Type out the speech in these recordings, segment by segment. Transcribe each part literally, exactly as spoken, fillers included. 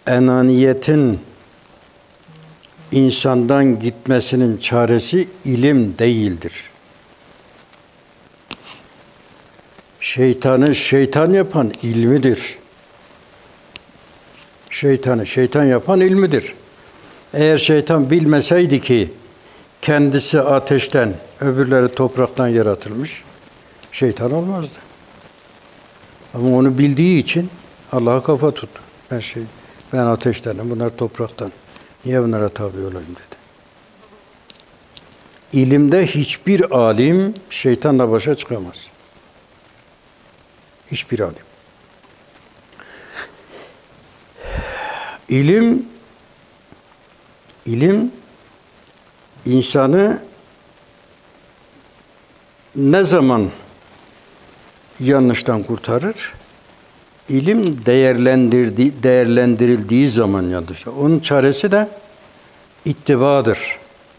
enaniyetin insandan gitmesinin çaresi ilim değildir. Şeytanı şeytan yapan ilmidir. Şeytanı şeytan yapan ilmidir. Eğer şeytan bilmeseydi ki kendisi ateşten, öbürleri topraktan yaratılmış, şeytan olmazdı. Ama onu bildiği için Allah'a kafa tuttu. Ben şey, ben ateştenim, bunlar topraktan. Niye bunlara tabi olayım dedi. İlimde hiçbir alim şeytanla başa çıkamaz. Hiçbir alim. İlim, ilim insanı ne zaman yanlıştan kurtarır? İlim değerlendirdiği, değerlendirildiği zaman yanlış. Onun çaresi de ittibadır.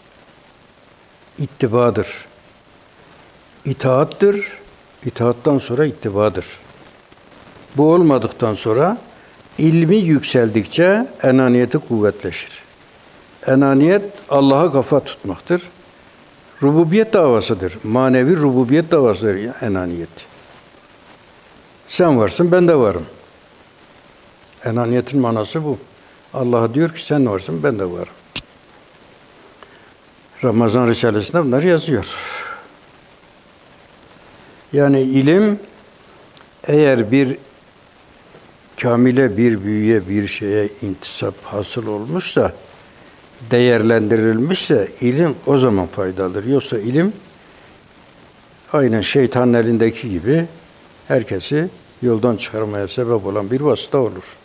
İttibadır. İtaattır. İtaattan sonra ittibadır. Bu olmadıktan sonra ilmi yükseldikçe enaniyeti kuvvetleşir. Enaniyet Allah'a kafa tutmaktır. Rububiyet davasıdır. Manevi rububiyet davasıdır enaniyet. Sen varsın, ben de varım. Enaniyetin manası bu. Allah diyor ki sen varsın, ben de varım. Ramazan Risalesi'nde bunlar yazıyor. Yani ilim eğer bir kamile, bir büyüye, bir şeye intisap hasıl olmuşsa, değerlendirilmişse ilim o zaman faydalıdır. Yoksa ilim aynen şeytanın elindeki gibi herkesi yoldan çıkarmaya sebep olan bir vasıta olur.